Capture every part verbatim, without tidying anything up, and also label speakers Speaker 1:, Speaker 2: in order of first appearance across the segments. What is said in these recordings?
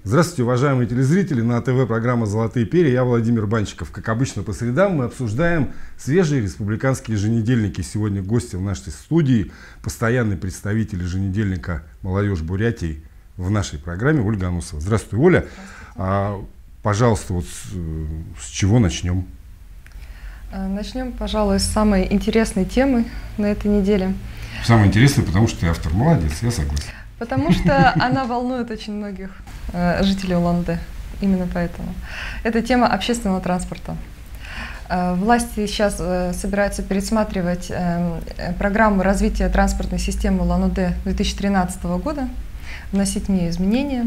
Speaker 1: Здравствуйте, уважаемые телезрители, на ТВ программа «Золотые перья», я Владимир Банчиков. Как обычно, по средам мы обсуждаем свежие республиканские еженедельники. Сегодня гости в нашей студии, постоянный представитель еженедельника «Молодежь Бурятии» в нашей программе Ольга Анусова. Здравствуй, Оля. А, пожалуйста, вот с, с чего начнем?
Speaker 2: Начнем, пожалуй, с самой интересной темы на этой неделе.
Speaker 1: Самое интересное, потому что ты автор. Молодец, я согласен.
Speaker 2: Потому что она волнует очень многих э, жителей Улан-Удэ. Именно поэтому. Это тема общественного транспорта. Э, власти сейчас э, собираются пересматривать э, программу развития транспортной системы Улан-Удэ две тысячи тринадцатого года, вносить в нее изменения.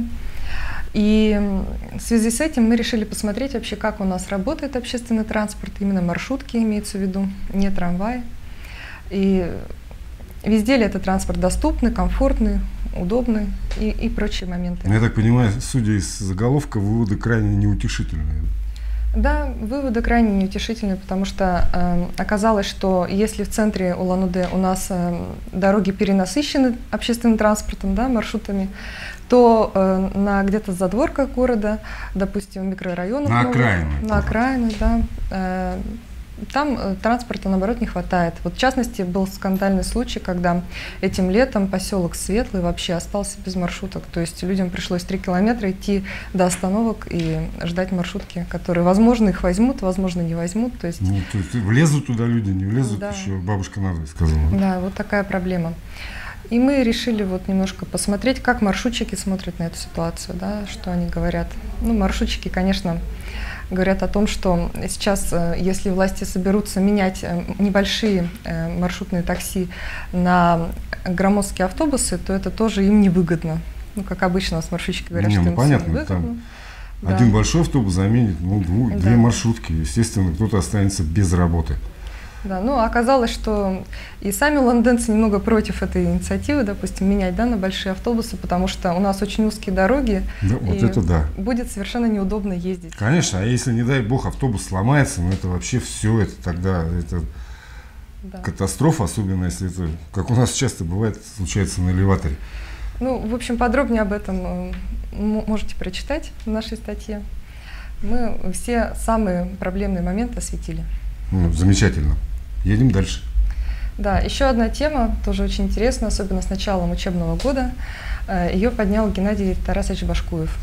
Speaker 2: И в связи с этим мы решили посмотреть вообще, как у нас работает общественный транспорт, именно маршрутки имеется в виду, не трамваи. И везде ли этот транспорт доступный, комфортный, удобный и, и прочие моменты.
Speaker 1: Я так понимаю, судя из заголовка, выводы крайне неутешительные.
Speaker 2: Да, выводы крайне неутешительные, потому что э, оказалось, что если в центре Улан-Удэ у нас э, дороги перенасыщены общественным транспортом, да, маршрутами, то э, на где-то задворках города, допустим, в микрорайонах,
Speaker 1: на окраинах,
Speaker 2: на окраинах, да, э, там э, транспорта, наоборот, не хватает. Вот, в частности, был скандальный случай, когда этим летом поселок Светлый вообще остался без маршруток. То есть людям пришлось три километра идти до остановок и ждать маршрутки, которые, возможно, их возьмут, возможно, не возьмут. То есть,
Speaker 1: ну, то есть влезут туда люди, не влезут,
Speaker 2: да.
Speaker 1: Еще бабушка надо сказала.
Speaker 2: Да, вот такая проблема. И мы решили вот немножко посмотреть, как маршрутчики смотрят на эту ситуацию, да, что они говорят. Ну, маршрутчики, конечно, говорят о том, что сейчас, если власти соберутся менять небольшие маршрутные такси на громоздкие автобусы, то это тоже им невыгодно. Ну, как обычно у нас маршрутчики говорят,
Speaker 1: не,
Speaker 2: что
Speaker 1: ну,
Speaker 2: им
Speaker 1: понятно,
Speaker 2: невыгодно.
Speaker 1: Там
Speaker 2: да.
Speaker 1: Один большой автобус заменит ну, дву,
Speaker 2: да.
Speaker 1: две маршрутки. Естественно, кто-то останется без работы.
Speaker 2: Да, ну оказалось, что и сами улан-удэнцы немного против этой инициативы, допустим, менять, да, на большие автобусы, потому что у нас очень узкие дороги,
Speaker 1: да, вот
Speaker 2: и
Speaker 1: это да.
Speaker 2: будет совершенно неудобно ездить.
Speaker 1: Конечно, а если, не дай бог, автобус сломается, ну это вообще все, это тогда это да. катастрофа, особенно если это, как у нас часто бывает, случается на элеваторе.
Speaker 2: Ну, в общем, подробнее об этом можете прочитать в нашей статье. Мы все самые проблемные моменты осветили.
Speaker 1: Ну, замечательно. Едем дальше.
Speaker 2: Да, еще одна тема, тоже очень интересная, особенно с началом учебного года. Ее поднял Геннадий Тарасович Башкуев.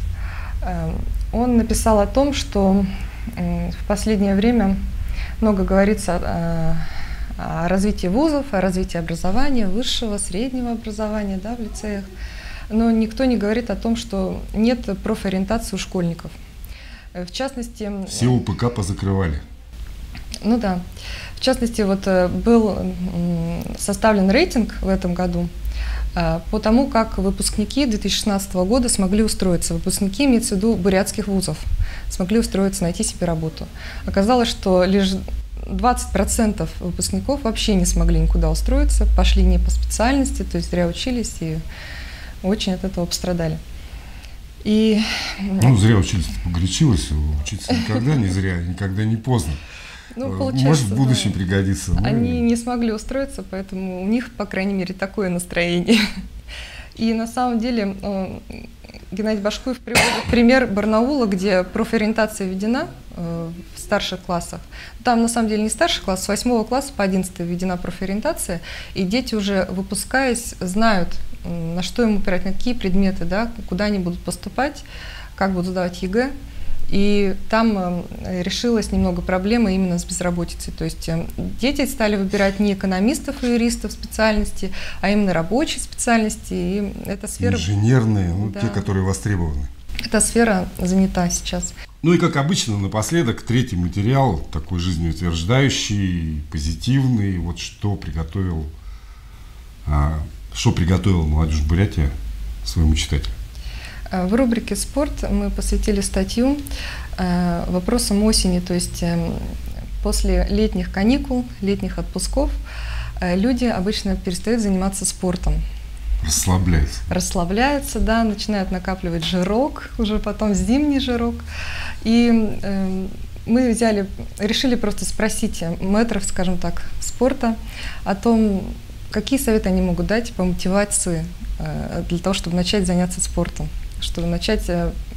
Speaker 2: Он написал о том, что в последнее время много говорится о, о развитии вузов, о развитии образования, высшего, среднего образования, да, в лицеях. Но никто не говорит о том, что нет профориентации у школьников. В частности...
Speaker 1: Все УПК позакрывали.
Speaker 2: Ну да. В частности, вот был составлен рейтинг в этом году по тому, как выпускники две тысячи шестнадцатого года смогли устроиться. Выпускники, имеется в виду бурятских вузов, смогли устроиться, найти себе работу. Оказалось, что лишь двадцать процентов выпускников вообще не смогли никуда устроиться, пошли не по специальности, то есть зря учились и очень от этого пострадали. И...
Speaker 1: Ну, зря учились, погорячилась, учиться никогда не зря, никогда не поздно.
Speaker 2: Ну,
Speaker 1: может, в будущем да. пригодится.
Speaker 2: Они не смогли устроиться, поэтому у них, по крайней мере, такое настроение. И на самом деле Геннадий Башкуев приводит пример Барнаула, где профориентация введена в старших классах. Там, на самом деле, не старший класс, с восьмого класса по одиннадцатый введена профориентация, и дети уже, выпускаясь, знают, на что им упирать, на какие предметы, да, куда они будут поступать, как будут сдавать ЕГЭ. И там э, решилась немного проблема именно с безработицей. То есть э, дети стали выбирать не экономистов и юристов специальности, а именно рабочие специальности. И эта сфера...
Speaker 1: Инженерные, ну,
Speaker 2: да.
Speaker 1: те, которые востребованы.
Speaker 2: Эта сфера занята сейчас.
Speaker 1: Ну и как обычно, напоследок, третий материал, такой жизнеутверждающий, позитивный. Вот что приготовил, а, что приготовила молодежь Бурятии своему читателю.
Speaker 2: В рубрике «Спорт» мы посвятили статью э, вопросам осени, то есть э, после летних каникул, летних отпусков э, люди обычно перестают заниматься спортом.
Speaker 1: Расслабляются.
Speaker 2: Расслабляются, да, начинают накапливать жирок, уже потом зимний жирок. И э, мы взяли, решили просто спросить мэтров, скажем так, спорта о том, какие советы они могут дать по мотивации э, для того, чтобы начать заняться спортом, чтобы начать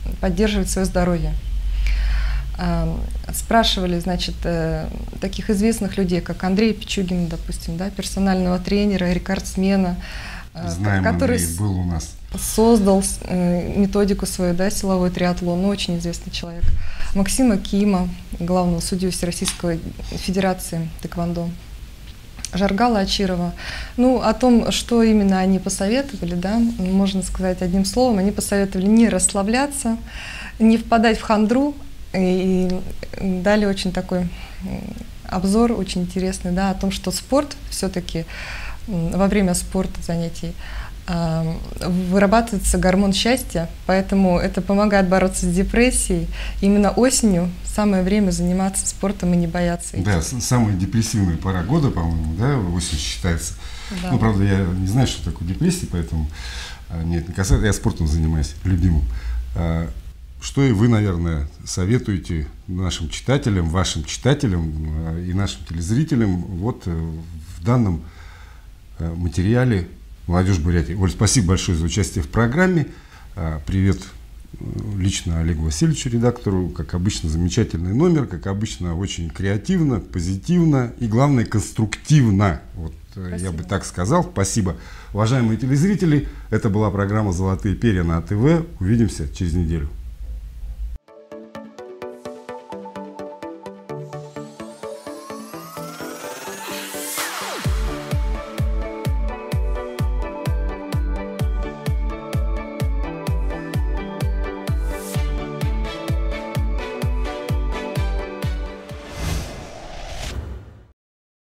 Speaker 2: поддерживать свое здоровье. Спрашивали, значит, таких известных людей, как Андрей Пичугин, допустим, да, персонального тренера, рекордсмена,
Speaker 1: Знаем,
Speaker 2: который
Speaker 1: Андрей был у нас.
Speaker 2: создал методику свою, да, силовой триатлон, очень известный человек. Максима Кима, главного судью Всероссийской Федерации тэквондо. Жаргала Ачирова. Ну, о том, что именно они посоветовали, да, можно сказать одним словом, они посоветовали не расслабляться, не впадать в хандру, и дали очень такой обзор, очень интересный, да, о том, что спорт все-таки во время спорта занятий вырабатывается гормон счастья, поэтому это помогает бороться с депрессией. Именно осенью самое время заниматься спортом и не бояться.
Speaker 1: Да, самая депрессивная пора года, по-моему, да, осень считается. Да. Ну, правда, я не знаю, что такое депрессия, поэтому нет, не касается, я спортом занимаюсь, любимым. Что и вы, наверное, советуете нашим читателям, вашим читателям и нашим телезрителям вот в данном материале «Молодежь Бурятии». Оль, спасибо большое за участие в программе. Привет лично Олегу Васильевичу, редактору. Как обычно, замечательный номер, как обычно, очень креативно, позитивно и, главное, конструктивно. Вот, я бы так сказал. Спасибо. Уважаемые телезрители, это была программа «Золотые перья» на АТВ. Увидимся через неделю.